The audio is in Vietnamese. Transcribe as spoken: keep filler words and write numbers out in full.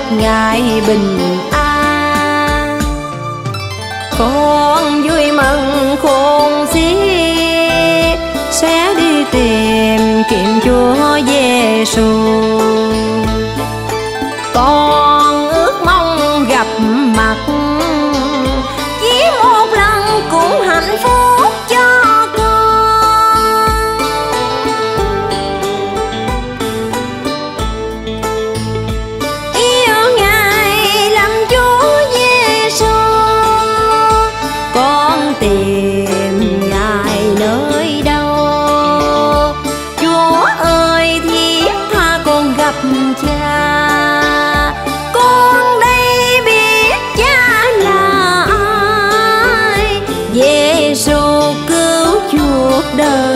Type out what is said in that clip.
ngày bình an. Con vui mừng khôn xiết sẽ đi tìm kiếm Chúa Giêsu. Con ước mong gặp mặt chỉ một lần cũng hạnh phúc cho con. Yêu Ngài làm Chúa Giêsu, con tìm Ngài nơi đâu? Chúa ơi thiết tha con gặp Cha. Con đây biết Cha là ai, Giêsu cứu chuộc đời.